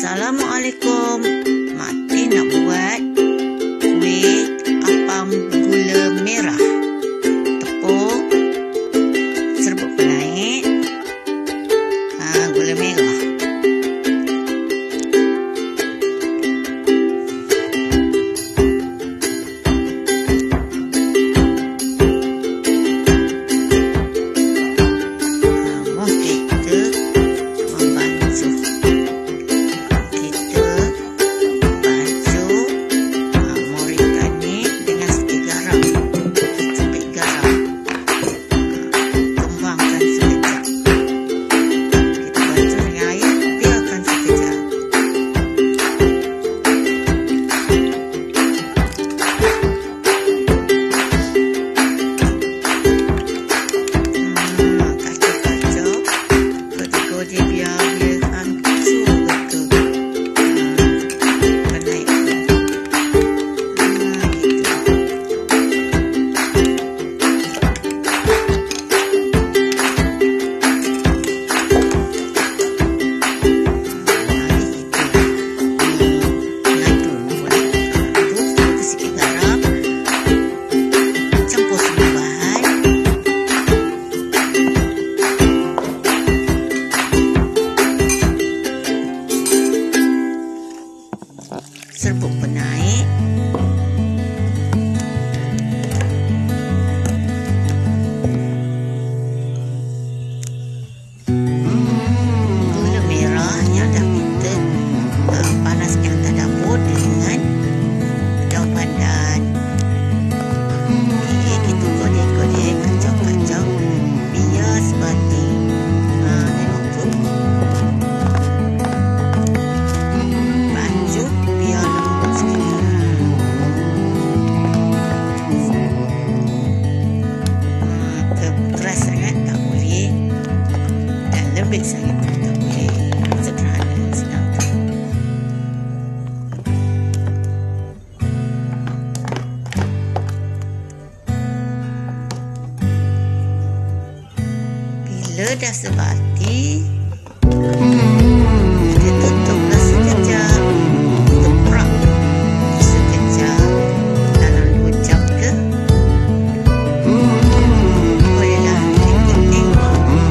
Assalamualaikum. Mak Tin nak buat kuih apam gula merah. Tepung, serbuk penaik, gula merah. Serbuk penaik, gula merah yang dah kita panaskan atas dapur dengan daun pandan. Kita godek-godek, kacau-kacau biar sebati. Tengok tu, lanjut biar lembut sikit. Keras sangat tak boleh, dan lembut sangat pun tak boleh. Sederhana, senang tu. Bila dah sebati, kita tutuplah sekejap. Kita perak sekejap dalam 2 jam ke. Bolehlah tengok-tengok.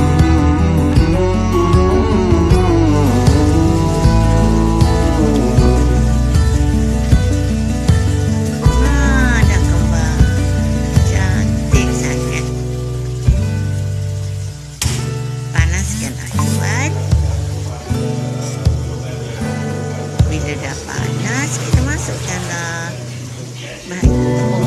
Dah kembang. Cantik sangat. Panaskan aduan. Bila dah panas, kita masukkanlah bahan tepung